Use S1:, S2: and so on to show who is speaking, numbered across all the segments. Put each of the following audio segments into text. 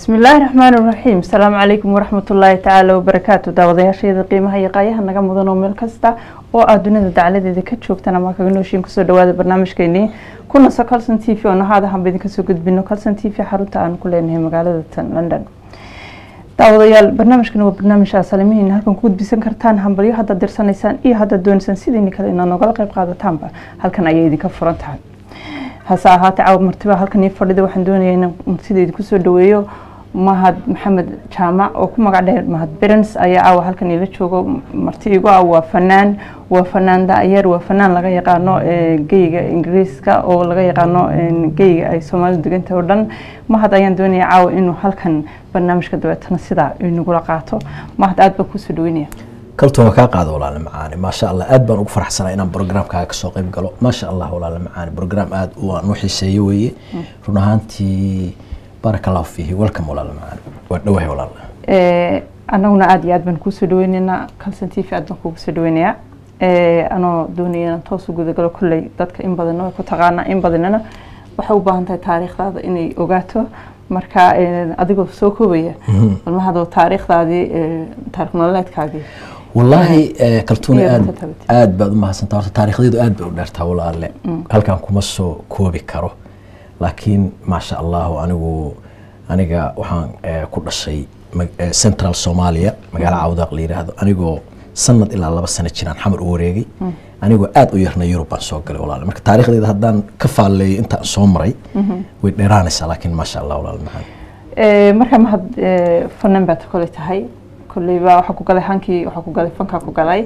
S1: بسم الله الرحمن الرحيم. السلام عليكم ورحمة الله تعالى وبركاته. دعوة شيء قيمة هي قاية نجم مدن وملك كستا وأدنى الدعالة ذي كتشوف تنا ما كانوا شيء كسر دواد برنامج كيني كنا سكالسن تي في وأنا هذا هم بدي كسوق بينو كالسن تي في حرطة عن كل إنها مقالة لندن. دعوة برنامج كنا برنامج سالمين هلكن كود بيسن كرتان هم بريو هذا درسنا إنسان هذا دون إنسان سيدني كلنا نقول قيب قاعدة تامبا هلكن أيدي كفرنتها هسا تعاود مرتبة هلكن يفرد واحد دوني إنه سيدي كسر دويو mahad maxamed jaamac oo ku magac dheer mahad Berens ayaa halkan ila joogo martiigo waa fanaan daayar waa fanaan laga yaqaano geeyga Ingiriiska oo laga yaqaano geeyga ay Soomaalidu deganta oo dhan mahad ayaan doonayaa caaw inuu halkan barnaamijka dabeetana sida inuu la qaato mahad aad ba ku soo dhaweynaya
S2: kaltoon ka qaado walaal macaani ma sha Allah aad baan ugu faraxsanahay inaan barnaamijka ka soo qayb galo ma sha Allah walaal macaani barnaamij aad u xiiseeyo weeye run ahaantii بارك الله فيه welcome ولا معنا ودوه ولا
S1: أنا هنا عادي عاد بنكون سدويننا كل سنتي في عاد بنكون سدوينيا أنا دوني توصل جود قالوا كل ذاتك إن بدنا كتغانا إن بدنا وحوبها أنت تاريخ هذا إني أوجاته مركا أديكوا سوكو بيه والما هذا تاريخ هذه تاريخ ملات كاجي
S2: والله كلتوني آد بعد ما حسن تاريخ ذي آد بقدرتها ولا لا هل كان كمسو كوبي كارو لكن ما شاء الله أنا وحان كل شيء سنترال سوماليا مقال عودق لي هذا أنا سنة إلى الله بس سنة كنا حمر أوريجي أنا آد ويرنا يوروبا سوق ولا لا تاريخ اللي هذا كفى اللي أنت صومري ودرانس لكن ما شاء الله ولا المحل
S1: مركب مهد فنان بتقولي تهاي كل بقى وحكوا قالي هانكي وحكوا قالي فنكا حكوا قالي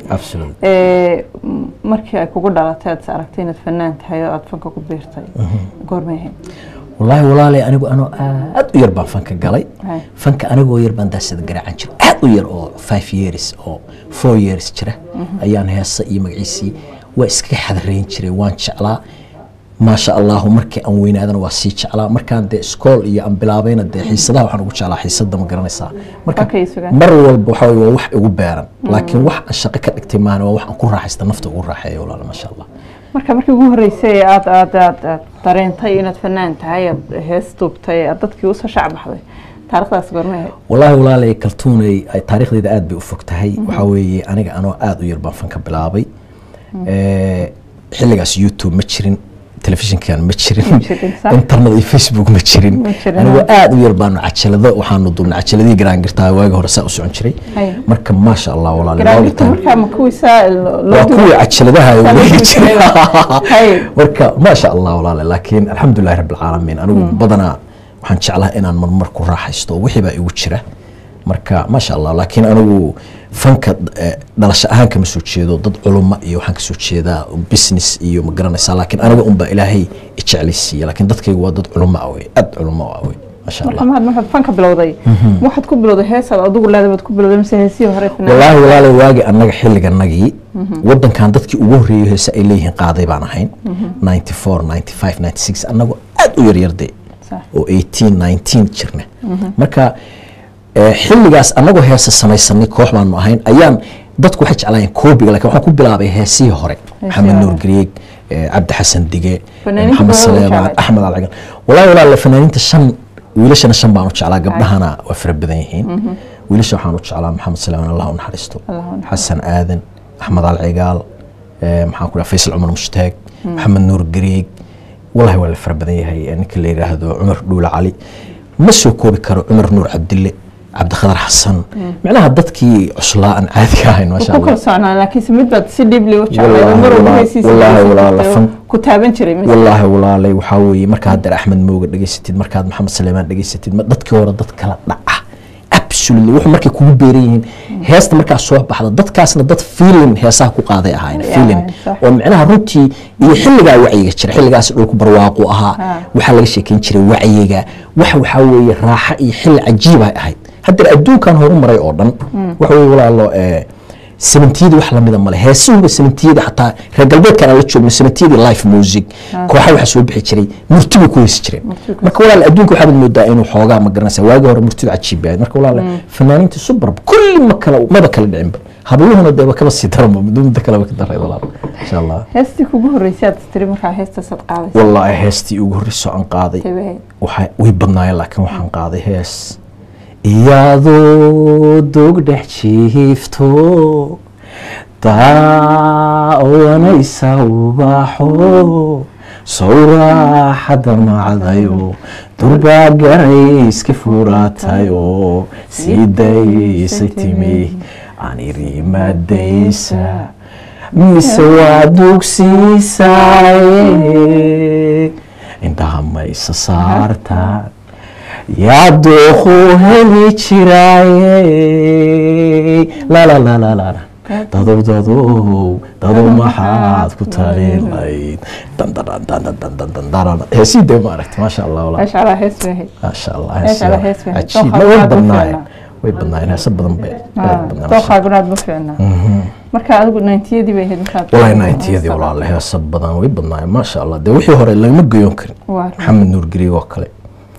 S1: مركي كوجو دالتات سأركتين الفنان تهاي فنكا كبيرتي قرميهم
S2: والله أنا أدوير فنكا قالي فنكا أنا جو يربان داس الجرا عنشر أدوير أو 5 years أو 4 years كره أيام هالصي مقيسي وإسكي حذرين كره وان شاء ما شاء الله مركي أموين هذا واسيج على مركان ده سكول يا أم بلابين ده حيصده وحنا نقول على حيصده مقرنسا مركان مرة والبحوي ووح وبارن لكن وح الشقة الاجتماعي ووح نكون راح يستنفط وقول راح يقول ما شاء الله
S1: مركي جوه رئيسي عاد ترين طينة فنان تهاي هستوب تهاي عدتك يوصل شعب حذي تاريخ ده صغر ما هي
S2: والله لي كلتوني تاريخ ده قاد بأفق تهاي وحوي أنا قاد ويربان فنك بلابي حلقة يوتيوب متشرين تلفزيون كان متشرين انترنت فيسبوك متشرين أنا وقاعد ويربان عجلة وحنا ضمن عجلة دي جران قرتها واجه رساء وسعون شري مركب ما شاء الله والله
S1: مركب مكوسة
S2: مكوي عجلة ده هاي مركب ما شاء الله والله لكن الحمد لله رب العالمين أنا بدنا وحنشعلها إن أنا مركو راح يستو وحبا يوتشره مركا ما شاء الله لكن أنا فنك دلش أهان كمسوي شيء ضد علماء إيو حنك سوي شيء ذا بيزنس إيو مقرنة لكن أنا بقوم بإلهي إتشعلسي لكن ضد كي هو ضد علماء أوي علماء أوي ما شاء الله.
S1: ما فنك بلوضي ما حد كوب بلوضي هيس على أدور لا تكون بلوضي مسهسي وهري
S2: والله واجي أنا حل جنجي ودن كان ضد كي وهري هيس إليه قاضي بعناهين 94 95 96 أنا أدور يردي و 18 19 شرنا مركا xilligaas anagu heesa samaysanay koox baan ahayn ayaan dadku waxay jeclaayeen koobiga laakiin waxaan ku bilaabay heesii hore Maxamed Nuur Griig Cabdi Xasan Dige Maxamed Saleeman Axmed Alcagan wallahi fanaaniinta shan wiilashana shan baan u jeclaa gabdhahana waa fara badan yihiin wiilasha waxaan u jeclaa Maxamed Saleeman Allah u naxariisto Xasan Aadan Axmed Alcagal maxaan ku dhahay Faysal Umar Mushtaaq Maxamed Nuur Griig wallahi waa fara badan yahay ninka la yiraahdo Umar Dhuula Cali ma soo koobi karo Umar Nuur Cabdille عبد الخضر حسن معناها ضدكي عشلاء عادي كاين ما شاء الله
S1: كل سنة لكن سميت بعد سيدي بلي والله كتابين شري
S2: والله لي وحاوي مركز هدر أحمد موجود دقيستيد مركز محمد سليمان دقيستيد ضدك ورا ضدك لا absolutely وح مركز كوب بيرين هيست مركز صوب بحضر ضدك أصلا ضد فيلم هيساه كقاضي هاي فيلم ومعناها روتي يحل جا وعيك شري حل جا سلوك برواقها وحل شيء كين شري وعيك وحاوي راحة يحل عجيبة هاي هذا الدون كان هو مري أردن وحوي ولا الله سمنتيد وحلا ميدا ماله هسوه سمنتيد حتى رجال بيت كان لتشوف من سمنتيد لايف موزيك كوحة حسوا بحكي مرتبه كويس شري ما كولا الدون كوحد المدائن وحوجا ما قرنا سواجه مرتبه عجيب بعد ما كولا فنانين تسبر بكل مكان ما بكل العين هبلوهم ده بكل السيطرة بدون ذكر بكتر والله إن شاء الله
S1: هستي كوجه رئيسات تريم هست صدق
S2: والله هستي وجه رئيس عن قاضي ويبناي لكن وحن قاضي هس iyadoo dogdhex jiifto daawanaysa ubaxo sawraaxada macdayo durbaa garayska furaatayo sii daysay timi anirimmadaysa mise waa dugsiisaaye indhaha maysa saartaan yaa dooqu heli jiraaye lalalalalala dadow maxaad ku talinayd heeside maaragta maasha allah maasha allah way badnaayeen heesa badan bay
S1: dooqaaguna aad ma fiicnaa marka adigu 90yadii bay ahayd markaad
S2: walahi 90yadii walaale heesa badan way badnaayeen maasha allah dee wixii hore lagama goyon karin maxamed nuur gariig oo kale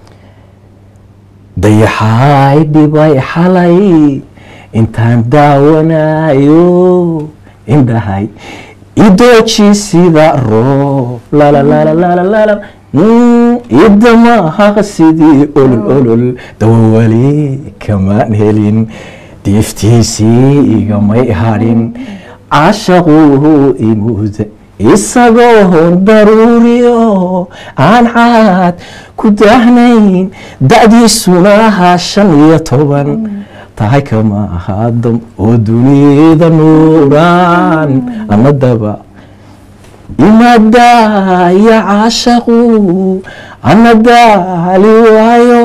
S2: dayaxaay dhibay xalay intaan daawanayo indhahay idooji sida roob lalalalalala idamaha sidii olol dawawali kamaan helin diiftiisii igamay hadhin caashaquhu imuuda isagoo daruuriyo aan caad ku dahnayn da'diisuna ahaa 15 tahay kama ahaadam oo dunida nuuraan anadaba imadaya caashaqu anadaali waayo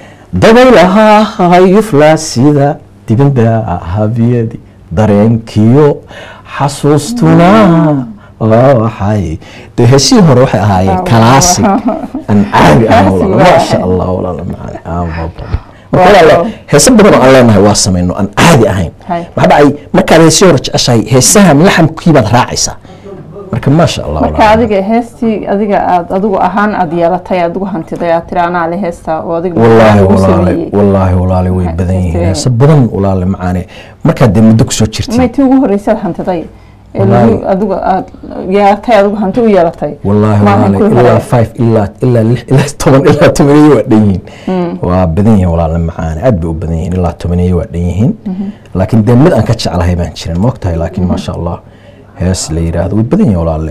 S2: dabaylaha yuflaa sida dibinda habiyadi dareenkiyo xasuustuna waxay de heesii hore waxay ahaayeen classic an caadi ah maasha allah walaal macaan heesa badan oo aan leenahay waa samayno aan caadi ahayn maxaa dhacay markaad heesii hore jeceshahay heesaha laxamkii baad raacaysaa marka maasha allah
S1: marka adiga heestii adiga adigu ahaan aad yeelatay adigu hantiday aad tiri anaa le heesta oo adiga
S2: wallahi walaali way badan yihiin heesa badan walaali macaane markaad dee muddo kusoo jirtay
S1: may tii ugu horreysay hantiday adigu aad yeelatay adigu hanti u yeelatay
S2: wallahi ilaa 5 ilaa 10 ilaa 8 waa dhan yihiin waa badan yihiin walaali macaane aad bay u badan yihiin ilaa 8 waa dhan yihiin laakiin dee mid aan ka jeclahay baan jirin moogtahay laakiin maasha allah hees la yiraahdo way badan yihiin walaal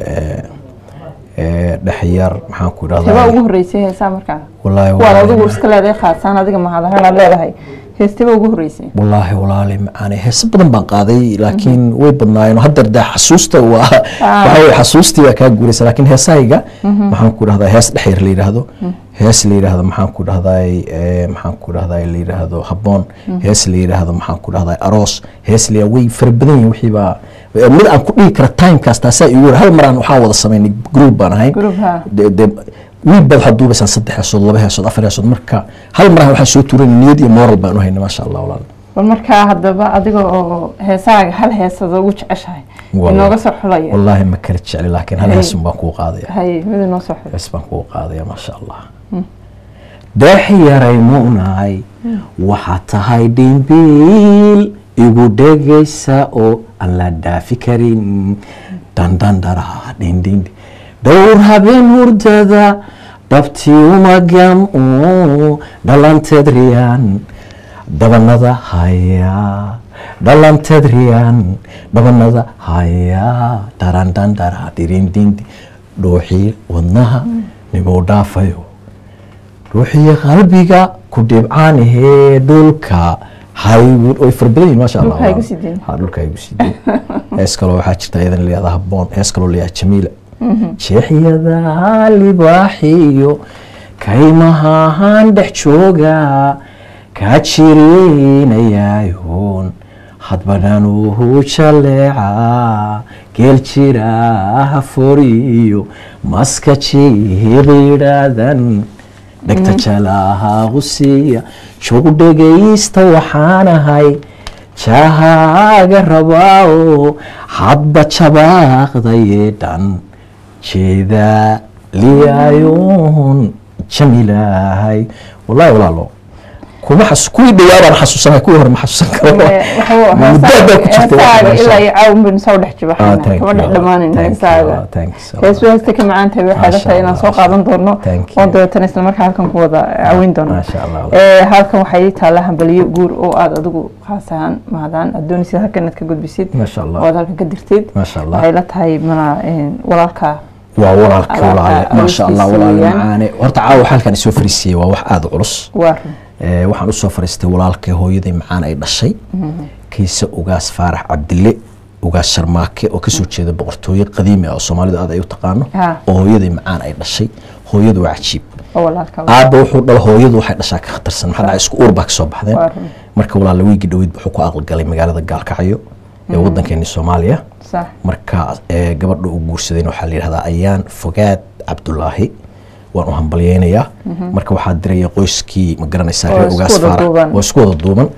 S2: dhaxyar maxaan ku idhahdaa
S1: waa ugu horeysay heesaa markaa
S2: wallahi
S1: waa adigu iska leedahay khaasan adiga ma hada leedahay heestaba ugu horeysay
S2: wallahi walaal macaane hees badan baan qaaday laakiin way badnaayeen hadda xasuusta waxa way xasuustii ka guuraysa laakiin heesayga maxaan ku idhahdaa hees dhaxyar la yiraahdo hees la yiraahdo maxaan ku idhahdaa la yiraahdo habboon hees la yiraahdo maxaan ku idhahdaa aroos hees la way farbadan yihiin wixii baa mid aan ku dhigi kara time kaas taasaa igu hal maraan waxaan wada samaynay group baan ahayn wiilbad waxaad duubaysaan 3 heesood 2 heesood 4 heesood marka hal maraan waxaan soo tuuray niyad iyo moral baan u haynay maasha allah walaal
S1: bal markaa haddaba adiga oo heesaaga hal heesad ugu jeceshahay inooga soo xulaya
S2: wallahi ma kala jecel laakiin hal hees baan kuu qaadaya
S1: hay mid inoo soo xulay
S2: hees baan kuu qaadaya maasha allah daaxi yaray muunaay waxa tahay dhimbiil igu dhegaysa oo aan la dhaafi karin dandandara dhindhin dhowr habeen hurdada dhabtii umagam dhalanteed riyaan dhabanada haya dhalanteed riyaan dhabanada haya darandandara dhirindindi dhuuxii wadnaha nimuu dhaafayo ruuxii qalbiga ku dhibcaanahee dhulka haywood oy farbadan maasha allah dhulka igu sideen hees kaloo waxaa jirta iyadan leedahay habboon hees kaloo leeyahay jamiila jeexyada libaaxiyo kaymahaan dhex jooga kaa jirinayaayoon hadbadhanuhu jaleeca geel jira haforiyo maska jiiqidhaadan dhegta jalaha qusiya joog dhegaysta waxaan ahay jahaaga rabaa hadba jabaaqdayee dhan jeeda liyaayoon jamilahay wallahi walaalo kuma kuwii dhawaabaan xasuusanay kuwii hore ma xasuusan karo muddo ku jirtay
S1: ilaa iyo caawin bin soo dhex jibaxna kama dhex dhamaanayna isaaga heesta ka macaanta waxay la tahay inaan soo qaadan doono oo dabeetana isla markaa halkan ku wada caawin doono halkan waxay taala hambaliyo guur oo aad adigu khaas ahaan mahadaan adoonaysid halkan inaad ka gudbisid oo halkan ka dirtid waxay la tahay mana walaalka
S2: walaalka walaal ma sha Allah walaal macaane horta caawa halkan soo fariisiyay waa wax aad u culus waxaan u soo fariistay walaalkay hooyaday macaan ay dhashay kiisa ugaas faarax cabdille ugaas sharmaake oo ka soo jeeda boqortooyo qadiimi ah oo Soomaalidu aad ay u taqaano oo hooyaday macaan ay dhashay hooyadu waa cajiib aabba wuxuu dhal hooyadu waxay dhashaa ka khatarsan maxaa dhacay isku uurba ka soo baxdeen marka walaal wiigi dhaweyd wuxuu ku aqal galay magaalada Gaalkacyo ee wadankeena Soomaaliya marka gabadha uu guursadeen waxa la yiraahdaa Ayaan Fogaad Cabdullaahi waan u hambalyeynaya marka waxa diray qoyskii ma garanaysaa reer ugaas faarax oo isku wada duuban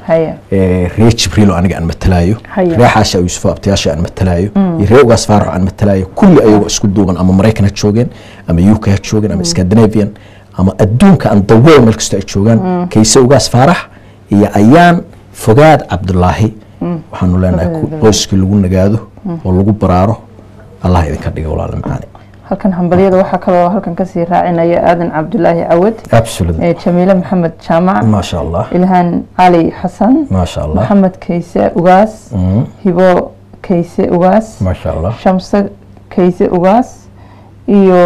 S2: reer Jibriil aniga aan matalaayo reer Xaasha Yuusuf abtiyaasha aan matalaayo reer ugaas faarax aan matalaayo kulli ayagu isku duuban ama Mareykan joogeen ama UK joogeen ama Scandinavian ama adduunka aan dawo meel kasta ay joogaan kaysa ugaas faarax iyo Ayaan Fogaad Cabdullaahi waxaanu leenahay qoyskii lagu nagaado oo lagu baraaro Allah idinka dhigo walaal macaani
S1: halkan hambaliyada waxa kale oo halkan ka sii raacinaya aadan Cabdullaahi Cawad Jamiila Maxamed Jaamac
S2: ma sha Allah
S1: Ilhaan Ali Xasan
S2: ma sha Allah
S1: Maxamed Kayse Ugaas Hibo Kayse Ugaas
S2: ma sha Allah
S1: Shamsa Kayse Ugaas iyo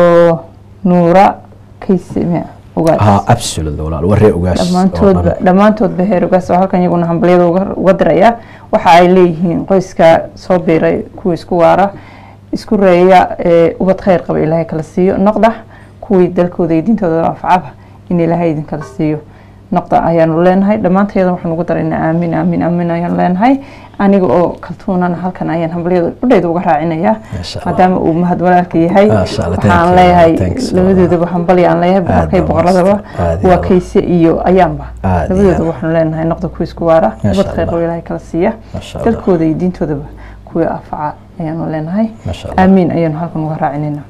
S1: Nuura Kayse ugaas
S2: absolutely walaal waree ugaas
S1: dhamaantood beheer ugaas oo halkan iyaguna hambaliyada uga diraya waxa ay leeyihiin qoyska soo biiray kuwa isku waara isku reeya ubad khayr qaba Ilaahay kala siiyo noqda kuwii dalkooda iyo diintooda anfacaba in Ilaahay idin kala siiyo noqda ayaanu leenahay dhamaanteeda waxaan ugu daraynaa aamin aamin aamin ayaan leenahay aniga oo kaltuunana halkan ayaan hambaliyada udheeda uga raacinaya maadaama uu mahad walaalka yahay waxaan leeyahay labadoodaba hambali aan leeyahay boqorkay boqoradaba waa Kayse iyo Ayaanba labadoodaba waxaan leenahay noqda kuwa isku waara ubad khayr qaba Ilaahay kala siiya dalkooda iyo diintoodaba kuwa anfaca ayaanu leenahay aamin ayaanu halkan uga raacinayna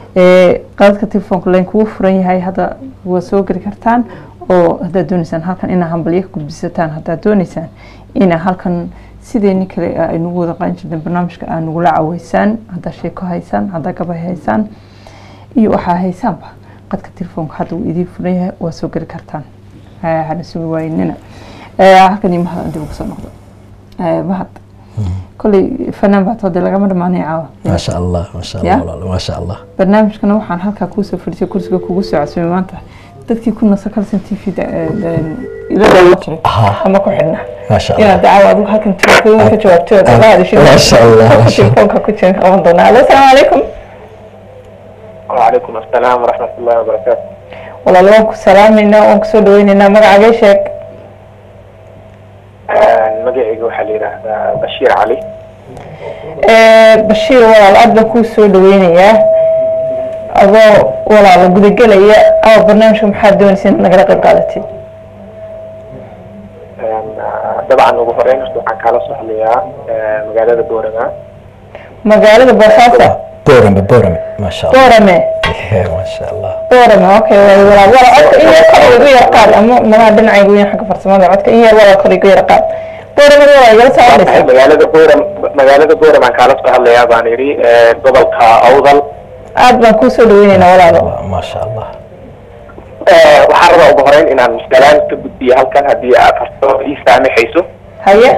S1: qaladka telefoonka leen kugu furan yahay hadda waa soo geli kartaan oo haddaad doonaysaan halkan inaa hambaliyo ka gudbisataan haddaad doonaysaan inaa halkan sideeni kale ay nagu wada qaadan jireen barnaamijka aan nagula caweysaan haddaa sheeko haysaan haddaa gabay haysaan iyo waxaa haysaanba qadka telefoonka hadda uu idiin furan yahay waa soo geli kartaan hana sugi waaynina halkan iyo mahad dib ugu soo noqdo mahad كل فنان بعتقد لقى مرة ماني عاو
S2: ما شاء الله ما شاء الله والله ما شاء الله
S1: برنامج كنا وحن حلقة كوسة فرتي كورسك كوسة عسوي ما أنت تذكي كنا سكر سنتي في إذا دعوتني أما كحنا
S2: ما شاء الله
S1: يا دعوة أبوك هكذا تقول كجواب تقول هذا شيء
S2: ما شاء الله ما شاء الله
S1: كوتشين أمضنا السلام عليكم
S3: وعليكم السلام ورحمة الله وبركاته
S1: والله لونك سلام لنا وانك سودوين لنا مرة عجيشك
S3: magacayga waxaa la yiraahdaa Bashiir Cali
S1: Bashiir walaal aad baan ku soo dhaweynayaa adoo walaal gudagalaya oo barnaamijka maxaa doonaysaa in nagala qayb qaadatid
S3: dabcan ugu horeyn waxaan kala soo hadlayaa magaalada
S1: magaalada Boosaaso
S2: Boorame ma sha Allah
S1: Boorame
S2: ma sha Allah
S1: Boorame okay walaal codka in yar kale ugu yar qaad ama mana dhinacaygu in xagga farsamada codka in yar walaal kale ugu yar qaad
S3: magaalada Boorame aan kala soo hadlayaa baan yiri gobolka Awdal
S1: aad baan ku soo dhaweynaynaa walaalo
S2: ma sha Allah
S3: waxaan rabaa ugu horeyn inaan musgalaan ka gudbiyo halkan haddii aad farso ii saamaxayso
S1: haye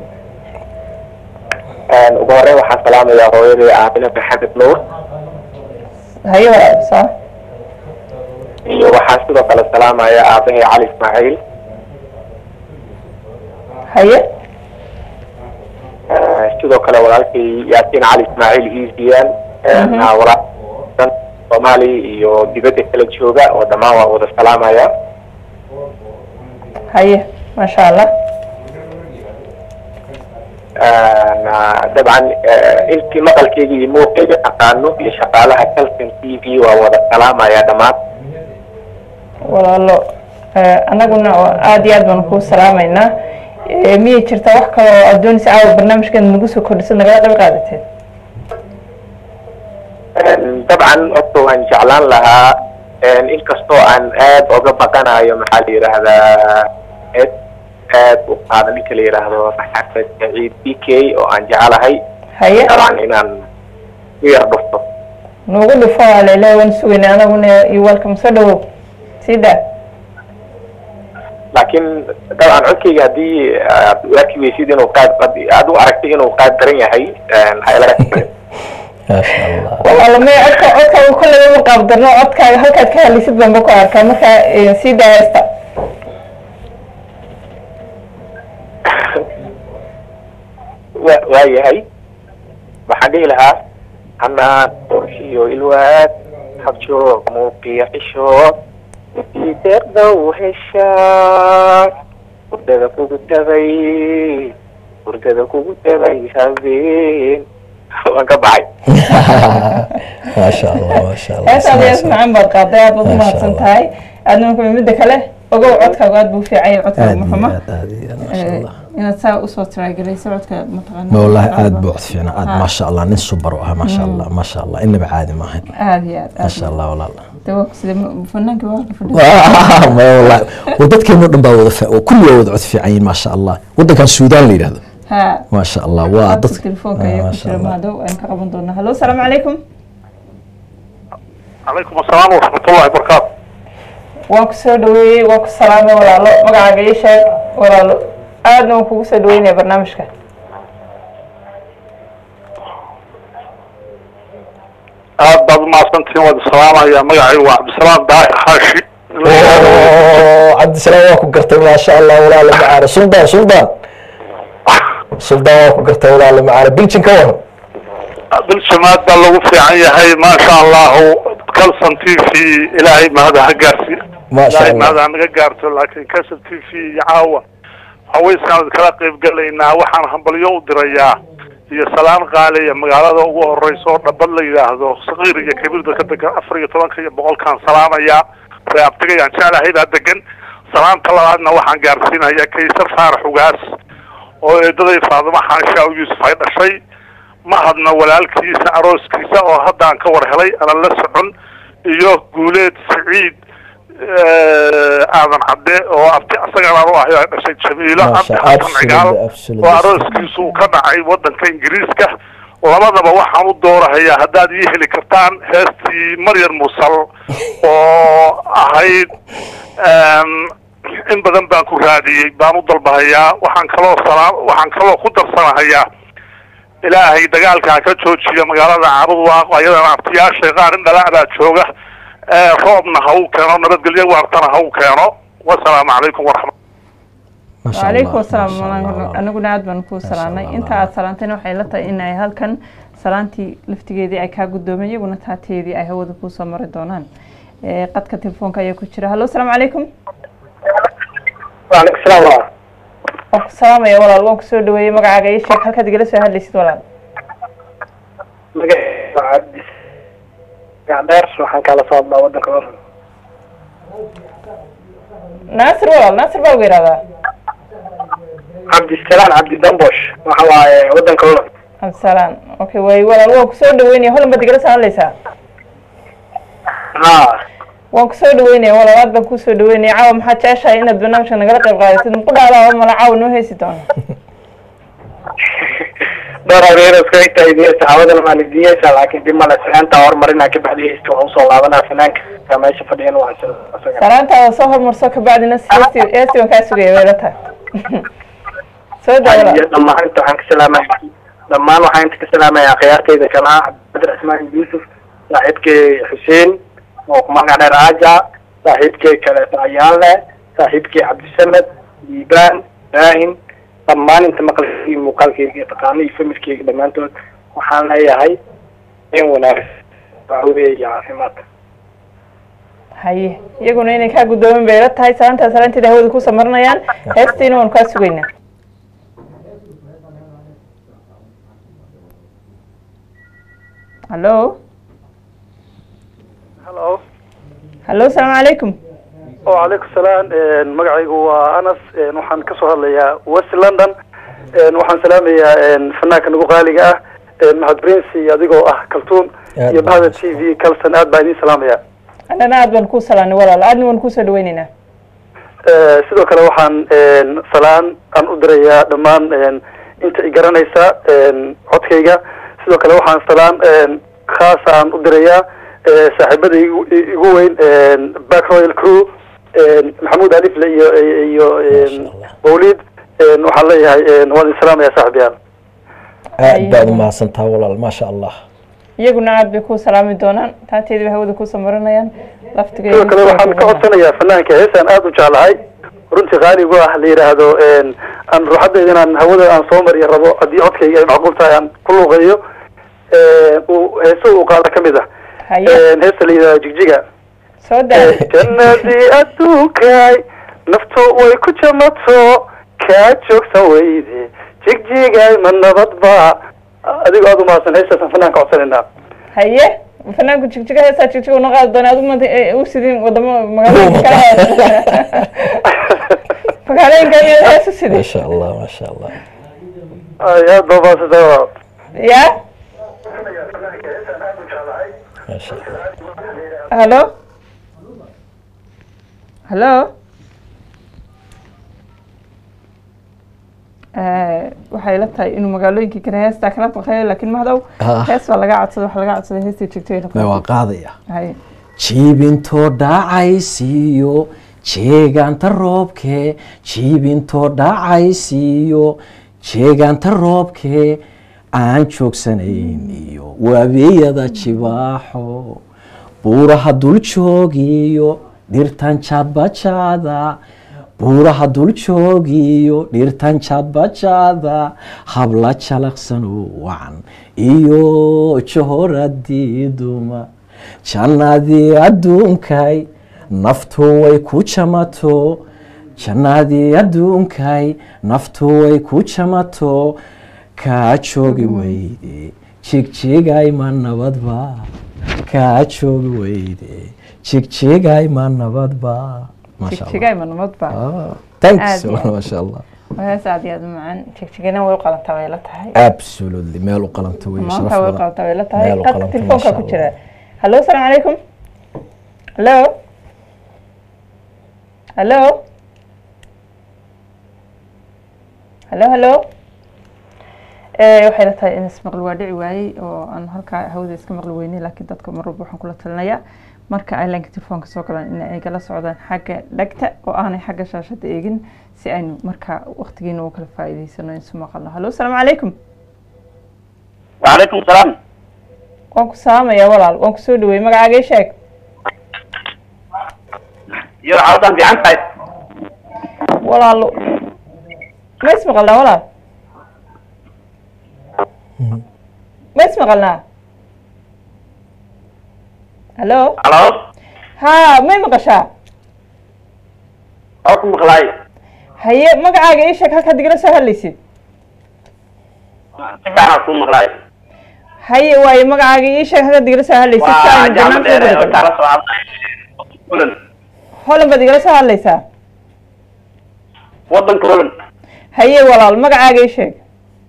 S3: ugu horeyn waxaan salaamayaa hooyaday Aamina Maxamed Nuur
S1: haye walaal saa
S3: iyo waxaan sidoo kale salaamayaa aabahay Cali Ismaaciil
S1: haye
S3: sidoo kale walaalkay Yaasiin Cali Ismaaciil Iisiyaan walaal Soomaali iyo dibadda kala jooga oo dhamaan waa wada salaamaya
S1: haye ma sha Allah
S3: dabcan intii maqalkayga iyo muuqayga aqaano iyo shaqaalaha Kalsan TV waa wada salaamaya dhamaan
S1: walaalo anaguna aad iyo aad baan ku salaamaynaa miyay jirtaa wax kale oo aad doonaysa caawa barnaamijkan nagu soo kordhiso nagala qayb qaadateen
S3: dabcan horta waan jeclaan lahaa inkastoo aan aad uga baqanayo maxaa la yiraahdaa aad u qaada ninka la yiraahdo Maxamed Saciid BK oo aan jecelahay
S1: haye
S3: aan inaan yar dhufto
S1: noogu dhufo leeyahay waan sugnaa anaguna iyo welcome soo dhawow sida
S3: laakiin dabcan codkayga haddii aad waaki weysid inuu qaad aad u aragtay inuu qaad daran yahay maxay laga tahay
S2: ما شاء الله
S1: والله ما عدك كل يوم قابضنا عدك هلك كهلي سيد بن بكو أركا مركا سيدا يستا
S3: واي هاي وحدي لها أنا أرشيو الواد حبشو موقي عشو في تردو هشار وردد كوكو تبعي وردد كوكو تبعي سابين وانقبعي
S2: ما شاء الله ما شاء الله
S1: هذا اللي يسمع عن برقاضيات وضمات سنتهاي أنا ممكن مدك له وقو عدك وقاد بو في عي عدك محمد
S2: ما شاء الله
S1: إن تساوي أصوات راجلي سعودك متغنى
S2: والله عاد بعد فينا عاد ما شاء الله نسوا بروها ما شاء الله ما شاء الله إني بعادي ما هي
S1: هذه
S2: ما شاء الله والله
S1: توقف فنانك واقف
S2: ما والله ودتك مدن باوض وكل يوم وضعت في عين ما شاء الله ودك كان السودان اللي هذا
S1: ها
S2: ما شاء الله وضدك
S1: التليفون كي يشتري ما دو إنك قبل دونا هلو السلام عليكم
S4: عليكم السلام ورحمة الله وبركاته
S1: وانك سودوي وانك السلام ولا لا مقع عيشة ولا لا أنا وانك سودوين يا برنامجك
S4: بعض ما سنتين ود السلام يا مقعي وعبد السلام داعي حاشي
S2: عبد السلام واكو قرتي ما شاء الله ولا لا معارة سلطان واكو قرتي ولا لا معارة بلشن كوهن
S4: بالشمات بالله في عيها ما شاء الله كل سنتي في إلهي ما هذا هجارسي
S2: ما شاء الله
S4: ما هذا هجارسي لكن كسرتي في يعاوة حويس كانت كلاقيب قال لي إنها وحنا هنبليو درياه هي سلام غالية مقالة هو الرئيس ورد لي هذا صغير يا كبير ده كده أفريقيا طبعا بقول كان سلام يا رابطة يعني شاله هيدا دقن سلام طلع عنا وحنا جارسين هي كيسر فارح وقاس وده فاضل ما حنشاء ويوسف هذا الشيء ما هدنا ولا الكيسة أروس كيسة وهذا عن كور هلي أنا لسعن يوه قولت سعيد أعظم عبد وأبتي أصغر أروح يا شيء جميل أبتي أصغر عقال وأروس كيسو كان عي ودن كإنجليزكا ولماذا بوحى الدورة هي هداد يهلي كرتان هستي مريم موصل وهيد إن بدن بانكو هادي بانو ضربها وحن كلو خطر سنة هيا إلهي دقالك كتشوشي مقالة عرض وأيضا عبتياش غار إن لا تشوغه روبنا هاو كانوا نبت قليا وارتنا هاو كانوا والسلام عليكم ورحمة
S2: الله
S1: وعليكم السلام أنا قلنا عاد بنكو سلامي أنت سلامتين وحيلتا إن أي هالكن سلامتي لفتجيدي أي كقدومي ونتهاتيدي أي هو ذكو سمر دونان قد كتلفون كي يكشري هلو السلام عليكم
S3: وعليكم السلام ورحمة
S1: السلام يا ولا الله كسر دوي مقع عايش هل كتجلس هل ليست ولا
S3: مقع قاعدير وحن كلا صوت ما ودك ورا
S1: ناصر ولا ناصر باوغير هذا
S3: عبد السلام عبد الدنبوش وحوا ودك ورا
S1: عبد السلام اوكي وي ولا الله كسر دويني هل ما تجلس هل ليسا waan kusoo dhaweynaya walaalaad baan kusoo dhaweynaya caawa maxaad jeceshahay inaad barnaamijka nagala qayb qaadasid muku dhacdaa mala caawa noo heesi doona
S3: دور غير سكيت إذا تعود المالدية لكن دي مال سنة هرمرنا كبعد يستوصل لعبنا فنانك كما يشوفين وعسل
S1: سلامتا صهر مرسوك بعد ناس يستي وكاسو ويلتها
S3: سودا لما أنت عنك سلامة لما أنا عنك سلامة يا خيارك إذا كان بدر اسمه يوسف صاحبك حسين ومعنا راجع صاحبك كلا عيالة صاحبك عبد السمد يبان باهن dhammaan inta maqalkii muuqaalkayga taqaanay familkayga dhammaantood waxaan leeyahay in wanaagsan weeye caafimaad
S1: haye iyaguna inay ka gudoomin bay la tahay salaanteeda hawada ku samarnayaan heestiina waan kaa sugaynaa hallo asalaamu calaykum
S4: وعليكم السلام مقعي هو أنس وحن كسر ليا وست لندن وحن سلامي فناك نقول غالية مع برنسي أديكو كلتون يبهذا تي في كل سنة بعدين سلامي
S1: أنا ناد بنكو سلامي ولا العاد بنكو سدويننا
S5: sidoo kale waxaan salaan aan u dirayaa dhammaan inta i garanaysa codkayga sidoo kale waxaan salaan khaas aan u dirayaa saaxiibada igu weyn back royal crew maxamuud alifle iyo mawlid waxaan leeyahay waan idin salaamayaa saaxiibayaal
S2: aad baad umahadsantaha walaal maasha allah
S1: iyaguna aad bay ku salaami doonaan taateedii bay hawada kusoo marinayaan laftigeeda
S5: sidoo kale waxaan ka codsanayaa fanaanka heesaan aad u jeclahay runtii qaaligu ah la yidhaahdo aan ruuxadayda inaan hawada aan soo mariyo rabo haddii codkayga ay macquul tahay aan ku luuqeeyo heeso uu qaado ka mid ah heesta la yidhahdo jigjiga
S1: soo daa
S5: jannadii adduunkay naftu way ku jamato kaa joogsan weyde jigjigay ma nabadba adigo aad umahadsan heestaasaan fanaanka codsanaynaa
S1: haye fanaanku jigjiga heesaa jigjiga una qaadi doona adigu maanta u sidin wadamo magaalooyinka kala magaalooyinka hees u sidin
S2: maasha allah maasha allah
S5: aad baa mahadsantahay
S1: ya
S2: maasha allah
S1: hello hello waxay la tahay inuu magaalooyinkii kale heestaa kala baqayo laakiin mahdow hees baa laga codsaday waxa laga codsaday heestii jigjiga
S2: waa qaadaya
S1: haye
S2: jiibintoo dhacaysiiyo jeegaanta roobkee jiibintoo dhacaysiiyo jeegaanta roobkee aan joogsanayn iyo waabiyada jibaaxo buuraha dul joogiyo dhirtan jadbajaada buuraha dul joogiyo dhirtan jadbajaada habla jalaqsano wacan iyo johoradii duma jannadii adduunkay naftu way ku jamato jannadii adduunkay naftu way ku jamato kaa joogi weyde jigjigay ma nabadba kaa joogi weyde jigjigay ma nabadba
S1: jigjigay ma nabadba
S2: thanks maasha allah
S1: hees aad iyo aad u macaan jigjigana way u qalantaa way la tahay
S2: absolutely meel u qalanta way
S1: maanta way u qalantaa way la tahay qadka telefoonka ku jira hallo asalaamu calaykum hallo hallo hallo hallo waxay la tahay in ismaqli waa dhici waayey oo aan halkaa hawada iska maqli weynay laakiin dadka marwalba waxaan kula talinayaa marka ay laanka telefoonka soo galaan in ay kala socdaan xagga dhagta oo aanay xagga shaashada eegin si aynu markaa waqtigiina u kala faa'iidaysano insu maqalno hallo asalaamu calaykum
S6: وعليكم السلام
S1: waan ku salaamayaa walaal waan kusoo dhaweeyey magacaaga ii sheeg
S6: يو عرضان في عنك
S1: walaalo ma ismaqalnaa walaal ma ismaqalnaa hallo
S6: خلاص
S1: ha may maqashaa
S6: أوكم مقلاي
S1: haye magacaaga ii sheeg halkaad igala soo hadlaysid
S6: تبعنا أكون مقلاي
S1: haye waaye magacaaga ii sheeg halkaad igala soo hadlaysid si aynu
S6: وجامعة
S1: barnaamijka u
S6: تعالى
S1: gudagalo
S6: سؤال
S1: holan baad igala soo hadlaysaa
S6: وطن كولن
S1: haye walaal magacaaga ii sheeg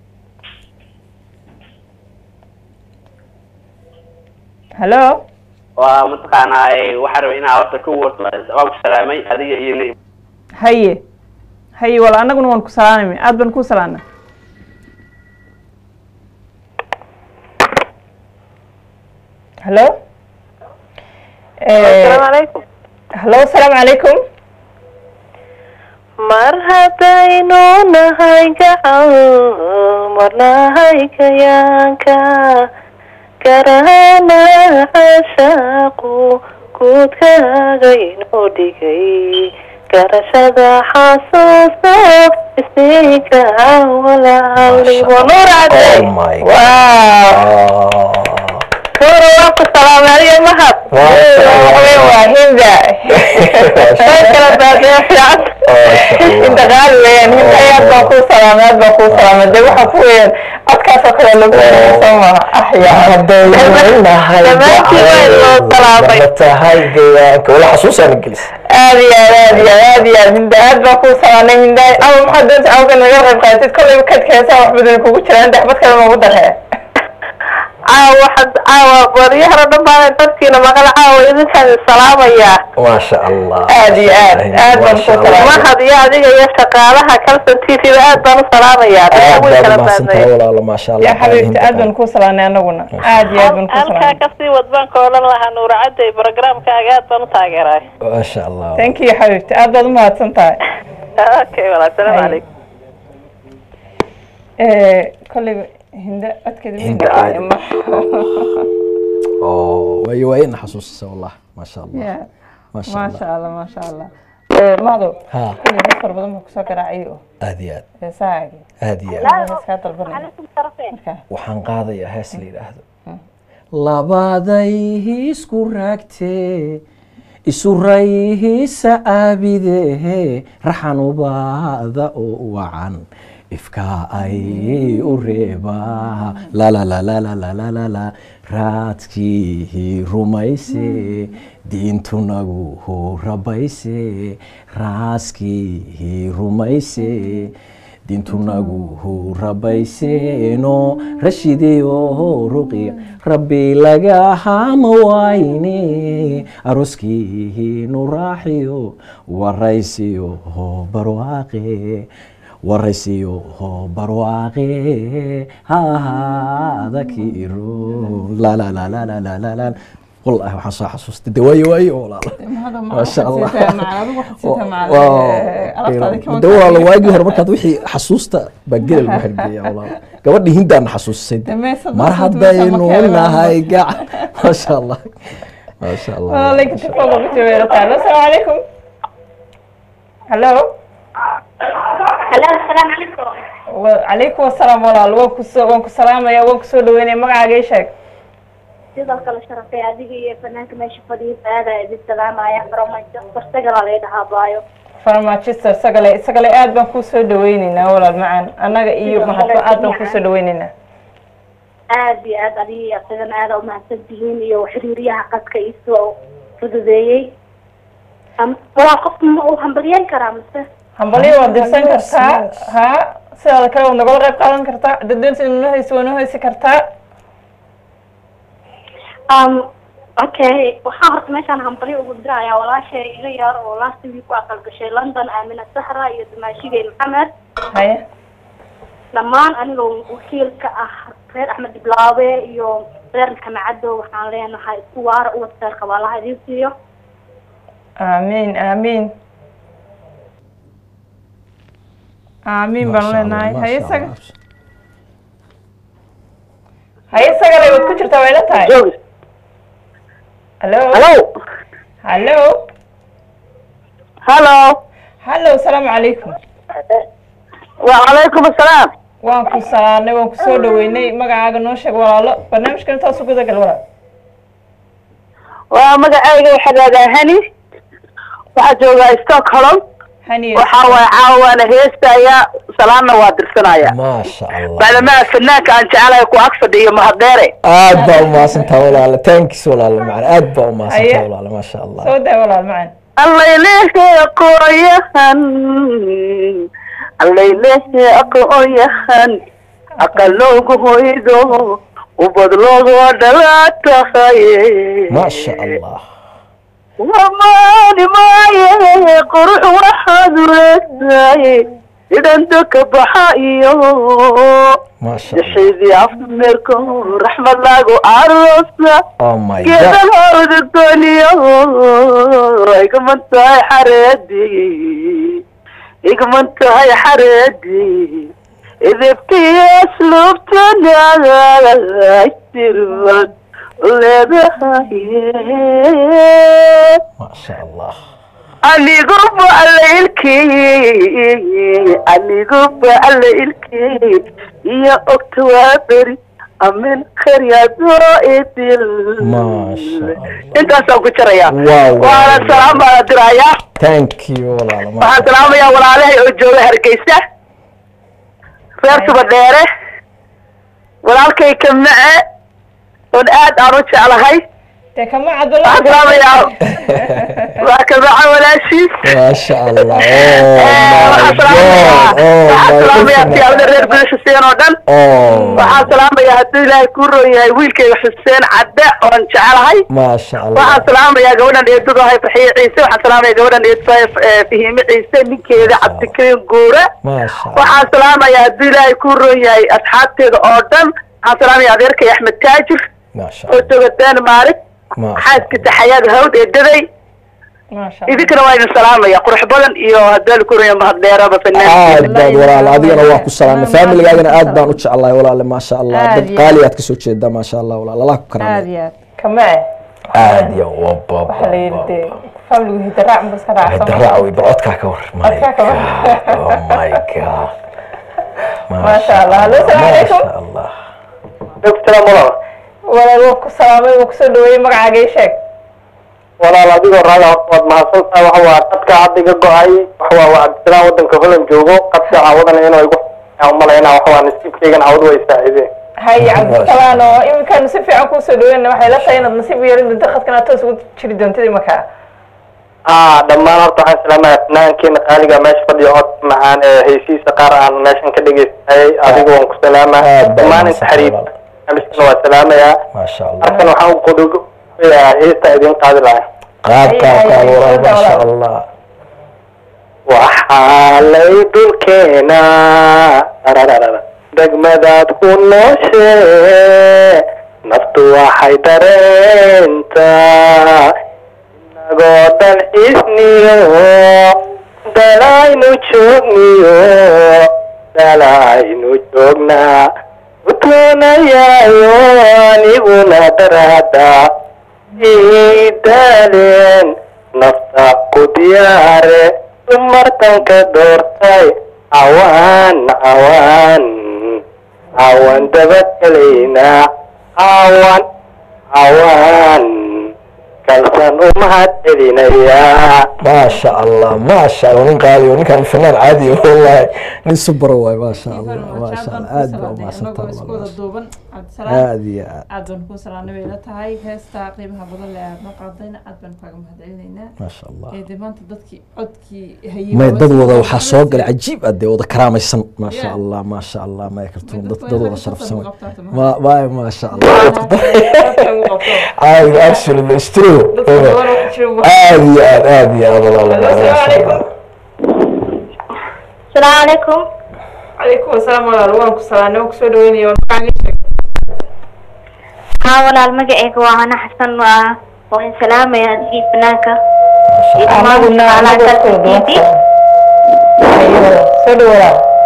S1: hallo
S6: ومتقانا وحرب هنا وتكور سباب السلامي هذه هي
S1: haye haye walaal annaguna waan ku salaanay aad baan ku salaana hallo
S7: السلام عليكم
S1: hallo asalaamu calaykum
S7: mar haddaynu nahay gacan marnahay kayaanka garana cashaaqu guudkaagaynu dhigay garashada xasuusto isika walaalibo nuurade
S2: oh my god
S1: wow nuur waan ku salaamay adiga mahad waa hinda kala baadaya fiican inta qaali weeyaan hinda aad baan kuu salaamay aad baan kuu salaamay dee waxa ku weeyaan codkaasoo kale lagu weeyaan soo maha
S7: dhammaantiin waa loo salaamay
S2: tahay deegaanka wala xasuusaan gelis
S1: aad iyo aad aad iyo aad iyo aad hinda aad baan kuu salaamay hinda ama maxaad doonta awgan naga qayb qaadatid kolleyba kadka heesaa wax badan kugu jiraan dexbad kale noogu darhee
S7: caawa wariyahana dhammaan dadkiina maqal caawa idinkaan salaamaya
S2: ما شاء الله
S7: aad iyo aad baan ku salaamay mahad iyo adiga iyo shaqaalaha Kalson TV aad baan u salaamaya
S2: ما شاء الله
S1: يا حبيبتي aad baan ku salaanay anaguna aad iyo aad baan ku salaanay
S7: halka kasii wadbaan koolan laha nuur caday barnaamijkaaga aad baan u taageeray
S2: ما شاء الله
S1: thank you حبيبتي aad baad u mahadsan tahay
S7: okay wala salaam alaykum
S1: كل هند أتكلم
S2: هند عادي. اوه وين حسوس والله ما شاء الله ما شاء
S1: ما
S2: الله
S1: شاء الله ما شاء الله ماذا
S2: ها
S1: كل نفر بدهم كسر كراعيه
S2: هاديات
S1: ساعة
S2: هاديات
S1: هذا البرنامج
S2: waxaan qaadayaa hees la yiraahdo labaday isku raagtee isu rayhiisa aabidee raxan ubaada oo wacan ifka ay u reebaa la la la la la la la la raadkii rumayse diintunagu rabayse raaskii rumayse diintunagu rabayseeno rashideyo ruqiya rabbi laga hama wayne aroskii nu raaxiyo waraysiyo barwaaqe waraysiyo barwaaqe hada kiiro la la la la la la la والله وحصا حسوس دواي واي والله ما شاء الله دوا والله واجي هربك وحي حسوسته بقل الواحد يا والله قبل هندان حسوسين مرحبا بيننا هاي قاع ما شاء الله ما شاء الله
S1: والله كنت فوق بتوير السلام عليكم هلو
S8: السلام عليكم
S1: وعليكم السلام والله وانكو سلام يا وانكو سودويني مقعد ايشك
S8: sidoo kale sharafay adiga iyo fanaanka meesha fadhiya aada idin salaamaya Manchester sagala leedahay baayo
S1: Manchester sagale aad baan ku soo dhaweynaynaa walaal macaan anaga iyo mahadba aad baan ku soo dhaweynaynaa
S8: aad iyo aad adiga asagana aad u mahadsantihiin iyo xiriiriyaha qadka isoo fududeeyay waa qof ma uu hambaliyeen karaa mise
S1: hambaliyo waa dirsan kartaa ha sidoo kale oo nagala qayb qaadan kartaa dadweynta inuu haysi kartaa
S8: okay waxaan horta meeshaan hambali ugu dirayaa walaashay iga yar oo last week ku aqal gashay London Amina Sahra iyo Dumaashigay Maxamed
S1: haye
S8: dhammaan aniga wakiilka ah reer Axmed Blaawe iyo reer Maxamed waxaan leenahay isku waara u wadaag qabaalaha idin siiyo
S1: amiin amiin amiin baan leenahay haye sagale wad ku jirtaa way la tahay hello
S7: hello
S1: hello
S7: hello
S1: hello السلام عليكم
S7: وعليكم السلام
S1: waan ku salaanay waan ku soo dhaweynay magacaaga noo sheeg walaalo barnaamijkan taas u gudagal walaal
S7: waa magacayga waxa la hani waxa jooga Stockholm
S1: hani
S7: waxa waa caawana heestaya salaamna waa dirsanaya
S2: ما شاء الله
S7: بعدما فنانka aan jecelahay ku ag fadhiyo mahadere
S2: aad baa u maasantaa walaal thanks walaal macaan aad baa u maasantaa walaal ma sha Allah
S1: soo daa walaal macaan
S7: الله إليه قويهن الله إليه قويهن أقلوه هيدو وبدلوه ودلاتها
S2: ما شاء الله
S7: وما قرح واحد ولساي إذا انتك بحايو
S2: ما شاء الله
S7: يحيدي عفمركم رحمة الله عروسة
S2: oh my
S7: كذا
S2: god
S7: الهود الدنيا إيكم انت هاي حريدي إيكم انت هاي حريدي إذا بكي أسلوب تناغا يسيرون
S2: ما شاء الله
S7: أني قب على الكي يا أكتوبر أمن خريات رائدل
S2: ما شاء الله
S7: أنت أسوق شريا
S2: واو
S7: وعلى السلام على درايا
S2: thank you walaal ma
S7: وعلى السلام يا ولا عليه وجوه هرقيسة فيرت بديره ولا الكي كمعه ونقاد أروش على هاي
S1: كم عبد الله
S3: السلام يا وكذا ولا شيء
S2: ما شاء الله
S3: السلام يا في عبد الرزاق بن حسين ودن السلام يا هدي لا كورو يا ويلكي حسين عدى وان جعلهاي
S2: ما شاء الله
S3: السلام يا جونا يدو هاي في عيسى السلام يا جونا يدو فيه عيسى نكيد عبد الكريم جورة
S2: ما شاء الله
S3: السلام يا هدي لا كورو يا أصحابتي أردن السلام يا ذيرك يا أحمد تاجر
S2: ما شاء الله
S3: وتقدان مالك حاسك تحيات هود الدبي
S1: ما شاء الله
S3: إذا وين السلام يا قرح بدن إيو هدال كوريا مهديرة بفنان
S2: داد ولا هذه أنا واقف السلام فاميلي قاعدين أدبان وتش الله ولا ما شاء الله دب قاليات كسوت شيء ما شاء الله ولا الله كرم
S1: عادي كمان
S2: عادي وبا
S1: حليلتي فاميلي هيدرع بس كذا
S2: هيدرع ويبعدك كور ماي جاد
S1: ما شاء الله السلام عليكم
S2: ما شاء الله
S3: السلام عليكم
S1: ولا الوقت السلام وكسر دوي مقعد شيء
S3: ولا لا ديو راجع قد ما حصلت وهو قد عدي جوعي وهو وعد سلام ودن كفلن جوجو قد عودنا هنا يقول يوم ما لقينا وهو نسيب كيجن عود ويساعده
S1: هاي عبد السلام إن كان نسيب في عكوس دوين وحي لا شيء نسيب يريد انتخذ كنا تسوي تشري دون تدي مكان
S3: دمان horta waxaan salaamayaa fanaankeena qaaliga meesha fadhiyo cod macaan heesiisa qaar aan meeshan ka dhageystay adiga waan ku salaamaa dhammaan inta xiriir amiskana waa salaamayaa
S2: ما شاء الله
S3: halkan waxaan ku dhugayaa heesta idin qaadi lahaa
S2: قال ولا ما شاء الله
S3: waxaa lay dhulkeena degmadaad ku nooshee naftu waxay dareentaa inagoo dhan isniyo dalaynu joogniyo dalaynu joognaa utoonayaayo aniguna daraada iidaaleen nafta ku diyaare dumartanka doortay awaan dabadgelaynaa awaan kalsan u mahad celinayaa
S2: ما شاء الله ما شاء الله من قال يوني كان فنان عادي والله من سوبر واي ما شاء الله ما شاء الله عاد ما شاء الله هذه
S1: عاد نكون سلامنا بيلا تهاي هستا قيمها بدل لعبنا قاضينا عاد بنفاق مهدعينينا
S2: ما شاء الله
S1: إذا ما تدتكي عدكي هي
S2: ما يدد وضع وحاسوق عجيب أدي وضع كرامة سن ما شاء الله ما شاء الله ما يكرتون دد وضع شرف سن ما شاء الله عادي أكشن الاسترو عادي والله ما شاء الله
S8: السلام عليكم
S1: عليكم السلام ورحمة الله وبركاته
S8: ها ولا المجيء وأنا حسن وإن سلام يا دي بناك
S1: أنا قلنا على كتبي سدورا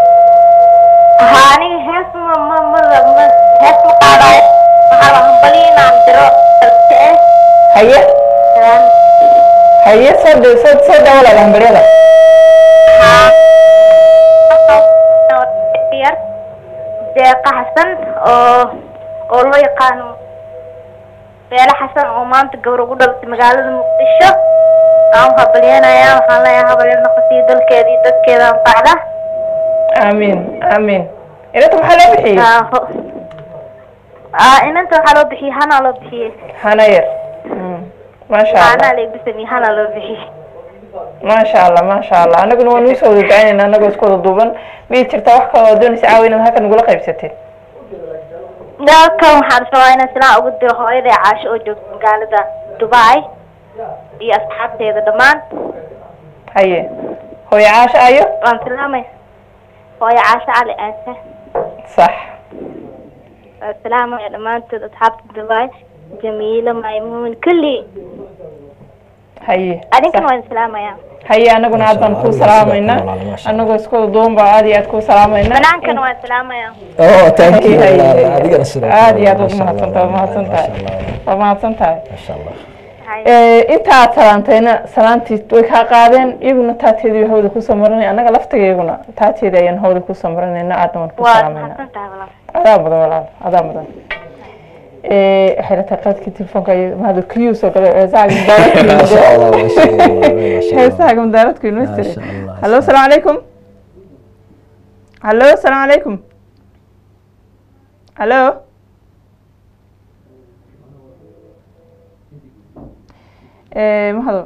S8: هاني هس هس مقالة على همبلين عم ترى
S1: هيا صد ولا الهمبريلا
S8: deeqa xasan oo loo yaqaano beela xasan oo maanta gabar ugu dhalatay magaalada muqdisho aan habalyeynaya waxaan leeyahay habalyen noqotay dalkeeda iyo dadkeeda anfacda
S1: amiin amiin inanta maxaa loo bixiyey
S8: inanta waxaa loo bixiyey hana loo bixiyey
S1: hana yar maasha allah
S8: hana leegbisan hana loo bixiyey
S1: ما شاء الله ما شاء الله أنا قلنا ونوسو ودعينا أنا قلت كذا دوبن بيتر توقع ودون سعاوينا هكذا نقول قيبستين
S8: لا كم حرفوا أنا سلا أقول ده هاي ده عاش أوجد قال ده دبي دي أصحاب ده دمان
S1: هي هو عاش أيوه
S8: وأنت سلامة هو عاش على أنت
S1: صح
S8: السلامة يا دمان أصحاب دبي جميلة ميمون كلي
S1: هي
S8: أنا كمان سلامة يا
S1: هي أنا قلنا عدنا نكون سلامينا أنا قلت سكول دوم بعادي أتكون سلامينا
S8: أنا كمان سلامة يا
S2: thank you
S1: هذه عادي أتوقع ما سنتها
S2: ما شاء الله
S1: inta salaantayna salaantii way ka qaadeen iyaguna taateedii way hawda ku soo marinay anaga laftigeeguna taateedii ayaan hawda ku soo marinayna aadna waan ku salaamayna adaa mudan walaal adaa mudan حيرتها قد كنت الفونك هذا كيوس وكذا ساعة
S2: ما شاء الله ما شاء الله
S1: هي ساعة من دارتك المستري هلو السلام عليكم هلو السلام عليكم هلو mahado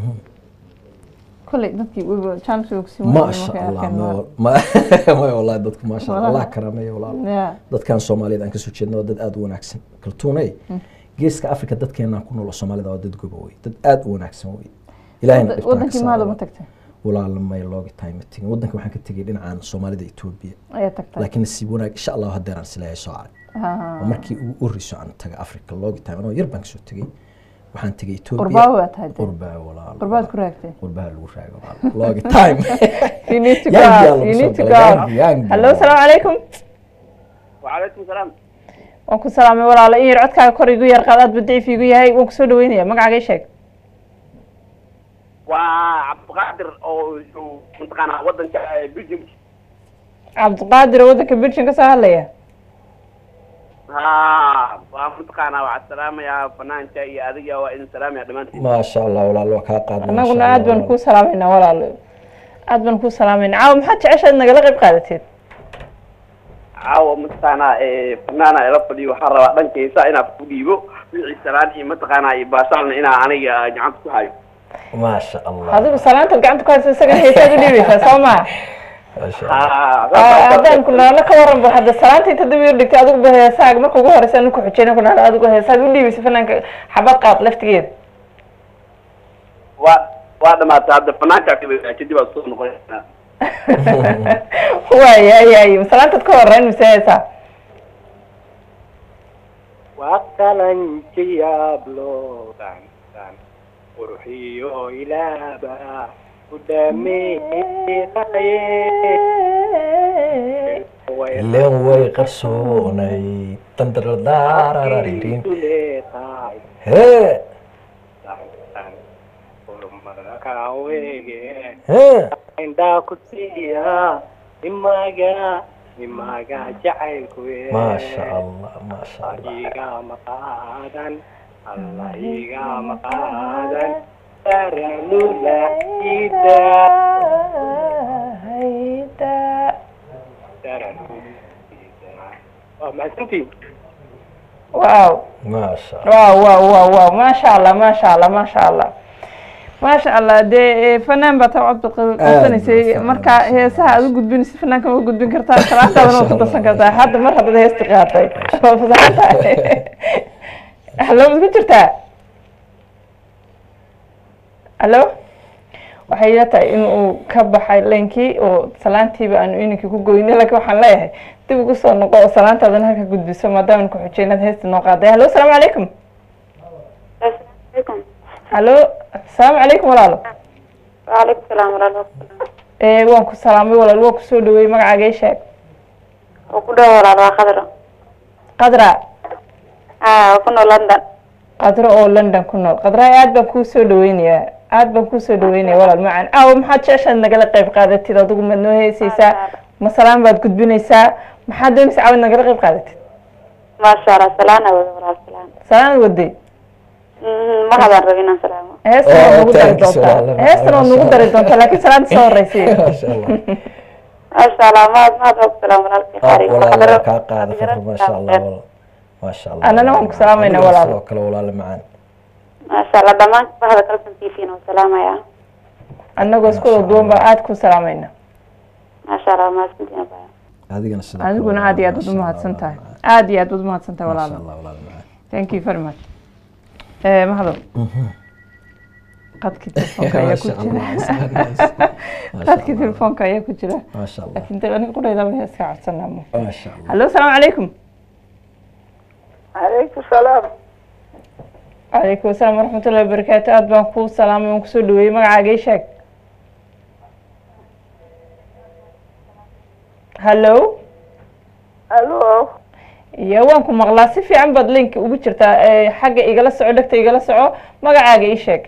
S1: كل دتي chance وكسي
S2: ما شاء الله ما والله دتك ما شاء الله الله كرمي والله dadkan Soomaaliyeed aan ka soo jeedno dad aad u wanaagsan kaltuunay geeska Afrika dadkeena ku nool Soomaalida waa dad gobo way dad aad u wanaagsan way ilaahayna
S1: wadankii maado ma tagtay
S2: walaal ma looga timing wadanka waxaan ka tagay dhinacaan Soomaalida Itoobiya
S1: ayaa tagtay
S2: laakiin si wanaag insha Allah haddaan silaahay soo arag markii uu riso aan taga Afrika looga timing oo yar baan soo tagay waxaan tagay Itoobiya
S1: qurbaa waa tahay
S2: qurbaa walaal
S1: qurbaad ku raagtay
S2: qurbaa lagu raago walaal looga time
S1: you need to go hello assalamu alaykum
S6: wa alaykum salaam
S1: waan ku salaamay walaal in yar codkaaga kor igu yar qaadaad badiif igu yahay waan ku soo dhaweynaya magacaaga sheeg
S6: waa Cabdiqaadir oo mantaqana wadanka Belgium
S1: Cabdiqaadir wadanka Belgium ka soo hadlaya
S6: ومتقانا والسلام يا فنان شيء هذه وإن سلام يا دمانتي
S2: ما شاء الله ولا الله كاقاد
S1: أنا قلنا عاد بنكون سلامين ولا عاد بنكون سلامين عاو محد عيش إنك لقب قادتين
S6: عاو متقانا فنانا يرفضي وحرر بنكي سائنا فديبو في السلام متقانا يباشرنا إنا عني جعلت هاي
S2: ما شاء الله
S1: هذا بسلامة القعدة كويس سجن هي تقولي بس سامع هذا كنا لك ورم بهذا السلام تدبير لك أدوك بهساق ما كوجه رسالة كحجنا كنا أدوك بهساق ولي بس فنان حبات قاط لفت جيد
S6: وهذا ما تعرف فنان كذي بس نقولنا
S1: هو يا سلام تذكر رين مسيسا
S3: وقتلن جيابلو دان وروحيو إلى با قدامي
S2: لين way qarsoonay tandar daarararirin he
S3: inda kutiya imaga jacaylku
S2: ma sha Allah ma sha Allah
S3: iga maqaadan Allah iga maqaadan taranula ida ما سنتي
S1: واو
S2: ما شاء الله
S1: واو ما شاء الله ما شاء الله ما شاء الله ما شاء الله دي فنان بتوعد قصنيسي marka heesaha aad u gudbinaysid fanaanka ma gudbin kartaa salaadaadana oo ku darsan kartaa hadda mar hadda heesta qaatay fasaxay hello ma jirtaa hello waxay ila tahay in uu ka baxay leenkii oo salaantiiba aan ininka ku goynay laakiin waxaan leeyahay dib ugu soo noqo oo salaantaadana halka gudbiso maadaama ku xujeenad heesta noo qaaday hello assalamu alaykum hello assalamu alaykum walaalo
S7: وعليكم السلام ورحمة الله
S1: waan ku salaamay walaal waa ku soo dhaweey magacaaga ii sheeg
S7: وكده ولا خضرة
S1: qadra
S7: وكنا لندن
S1: qadra oo London ku nool qadra aad baan ku soo dhaweynayaa aad baan ku soo dhaweynaya walaal macaan maxaad jeceshahay nagala qayb qaadatid adigu ma noo heesaysaa ma salaam baad gudbinaysaa maxaad doonaysaa caawin nagala qayb qaadatid
S7: ما شاء الله سلام ولا سلام
S1: salaan waday
S7: ما هذا ربنا سلام
S1: heestan oo nagu dari doontaa heestan oo nagu dari doontaa laakiin salaanta soo horeysay
S2: ما شاء الله
S7: ما شاء الله ما هذا سلام ولا خير
S2: ولا ka qaada far ما شاء الله ما شاء الله
S1: أنا waan ku salaamayna walaal
S2: kala walaal macaan
S7: ما شاء الله دمان هذا كلام تيفين وسلام يا
S1: annagoo isku duwan baa aad ku salaamayna
S7: ما شاء الله ما سنتين بقى
S2: adigana sidoo
S1: adiguna aad iyo aad u mahadsan tahay aad iyo aad u mahadsan tahay walaal
S2: Allah walaal macaan
S1: thank you very much mahado qadki telefoonka ayaa ku jira qadki telefoonka ayaa ku jira
S2: ما شاء الله
S1: laakiin dad aniga qudayda baan iska codsanaa
S2: ما شاء الله
S1: hello assalamu alaykum
S3: عليكم السلام
S1: عليكم السلام ورحمة الله وبركاته aad baan ku salaamay waan ku soo dhaweeyay magacaaga ii sheeg hello
S3: الو
S1: iyo waan ku maqlaa si fiican baad link ugu jirtaa xagga igala soco dhagta igala soco magacaaga ii sheeg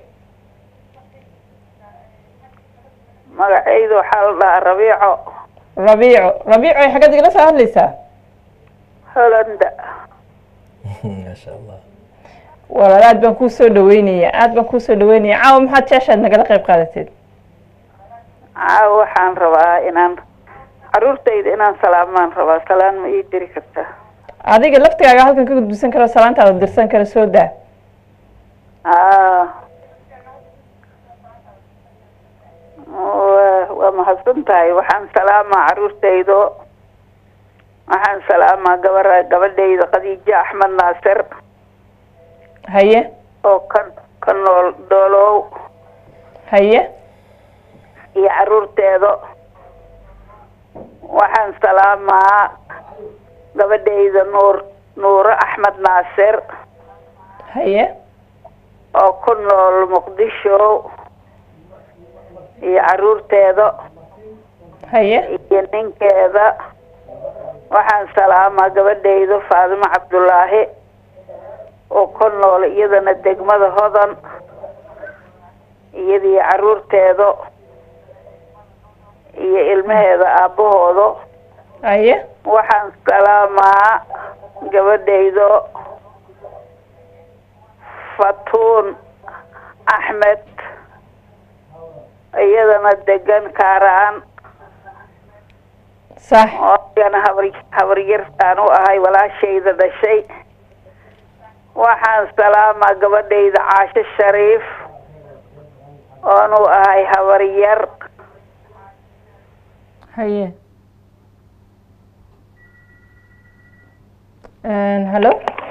S3: magacaydu waxaa la dhahaa
S1: rabiico ay xaggaad igala soo hadlaysaa
S3: holanda
S2: ما شاء الله
S1: walaal aad baan kuu soo dhaweynaya caawa maxaad jeceshaad nagala qayb qaadateed
S3: waxaan rabaa inaan caruurtayda inaan salaamaan rabaa salaan ma ii diri kartaa
S1: adiga laftigaaga halkan ka gudbisan karo salaantaada dirsan kara soo daa
S9: mahadsantahay. Waxaan salaamaa caruurtaydo. Waxaan salaamaa gabadhayda Khadiija Axmed Naasir.
S1: haye
S9: oo ka nool Doolow.
S1: haye
S9: iyo caruurteedo. waxaan salaamaa gabadhayda Nuuro Axmed Naasir.
S1: haye
S9: oo ku nool Muqdisho iyo caruurteedo.
S1: haye
S9: iyo ninkeeda. waxaan salaamaa gabadhayda Faadimo Cabdulaahi oo ku nool iyadana degmada Hodan iyadii caruurteedo iyo ilmaheeda aabahooda.
S1: haye
S9: waxaan salaamaa gabadhayda Fatuun Axmed iyadana degan Kaaraan.
S1: صح
S9: أنا هورير أنا أهاي ولا شيء ذا شيء. وحان سلامة قبل إذا عاش الشريف أنا أهاي هورير.
S1: هيا هلو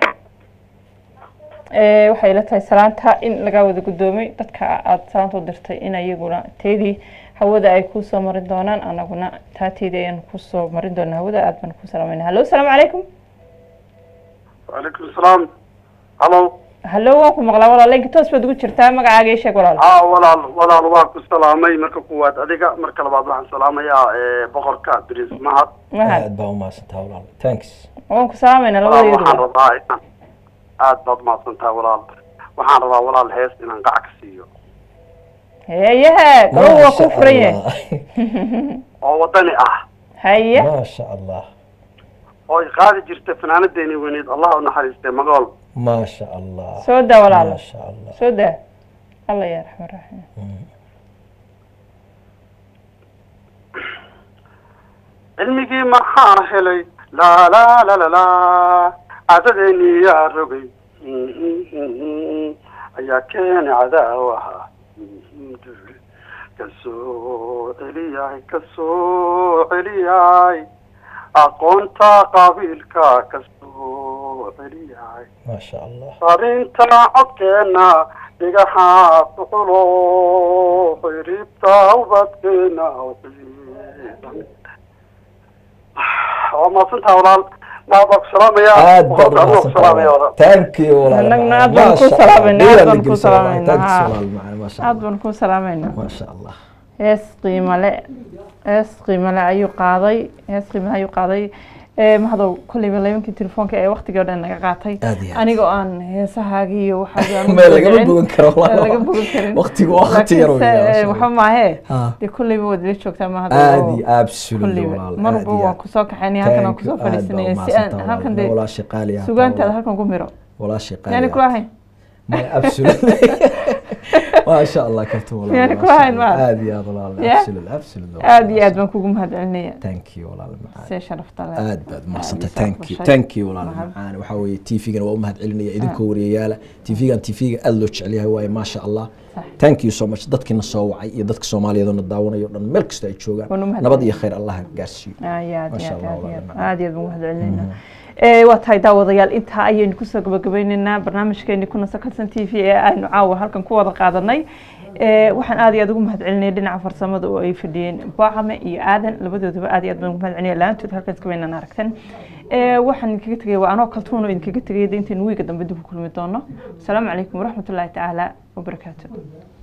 S1: waxay ila tahay salaanta in laga wada gudoomay dadka aad salaanta u dirtay in ayaguna teedii hawada ay ku soo marin doonaan anaguna taateedii ayaan ku soo marin doonaa hawada aad baan ku salaamayna hallo assalaamu calaykum
S10: وعليكم السلام هلو
S1: hallo waan ku maqlaa walaalay toos baad ugu jirtaa magacaaga ii sheeg walaal
S10: walaal waan ku salaamay marka kuwaad adiga marka labaad waxaan salaamayaa boqorka Idris Mahad
S2: aad baa u mahadsantahay walaal thanks
S1: waan ku salaamayna labadaydu
S10: waxaan rabaa aad baad mahadsantahay walaal waxaan rabaa walaal hees inaan gacan ka siiyo
S1: هيا هو كفريه
S10: oo wadani ah
S1: هيا
S2: ما شاء الله
S10: oo qaadi jirtay fanaanadeeni weyneed Allah u naxariistay magaal
S2: ما شاء الله
S1: سودا ولا
S2: ما شاء الله
S1: سودا الله يرحمه الرحيم
S10: ilmigii maxaan helay la la la la la adadeni ya rogay ayaa keenay cadaawaha kasoo celiyay aqoonta qabiilka kasoo celiyay
S2: ما شاء الله
S10: arinta codkeena dhigaha fuxulo xiriibta ubadkeena وما صنتها ولا ما بك سلام يا
S2: سلام يا ثانك يو ولا
S1: نحن نكون سلامنا نكون سلامنا نكون سلامنا
S2: ما شاء الله
S1: هس قيمة لا أيو قاضي هس قيمة أيو قاضي ما هذا كل ما يمكن تلفونك أي وقت قاعد أنا قاعتي أنا قان هسهاجي وحاجة
S2: ما لقى بقول كرام وقت يروي
S1: محمد هي دي كل ما ودي شو كتير ما هذا
S2: عادي أبسولي
S1: مرة بوا كوساك حني هكذا كوساك فلسطيني سئن هكذا دي
S2: ولا شيء قالي
S1: سجان ترى هكذا قميرو
S2: ولا شيء قالي
S1: يعني كواهي
S2: ما أبسولي ما شاء الله كنت والله
S1: يعني كواهي ما
S2: عادي يا ضلال أبسولي
S1: عادي أدم كوجم هذا عني
S2: ثانك يو والله
S1: شرفت الله
S2: aad baad mahadsantahay thank you walaal macaan waxa weeye TV-gan waa u mahad celinaya idinka wariyayaala TV-gan aad loo jecel yahay waaye ma sha Allah thank you so much dadkina soo wacay iyo dadka Soomaaliyeed oo daawanayo dhan meel kasta ay joogaan nabad iyo khayr Allah gaarsiiyo
S1: ma sha Allah aad iyo mahad celinayna waa tahay daawadayaal inta ayaynu ku soo gabagabaynaynaa barnaamijkeeni kuna sakalsan TV ee aynu caawa halkan ku wada qaadanay waxaan aad iyo aad ugu mahad celinay dhinaca farsamada oo ay fadhiyeen Baaqame iyo Aadan labadooduba aad iyo aad ugu mahad celinay laantood halkan iska weynana aragtan waxaan kaga tagay waa anoo kaltuun oo idinkaga tagay intaan wiiga dambe dib u kulmi doono assalaamu calaykum waraxmatullaahi tacaala wabarakaatuh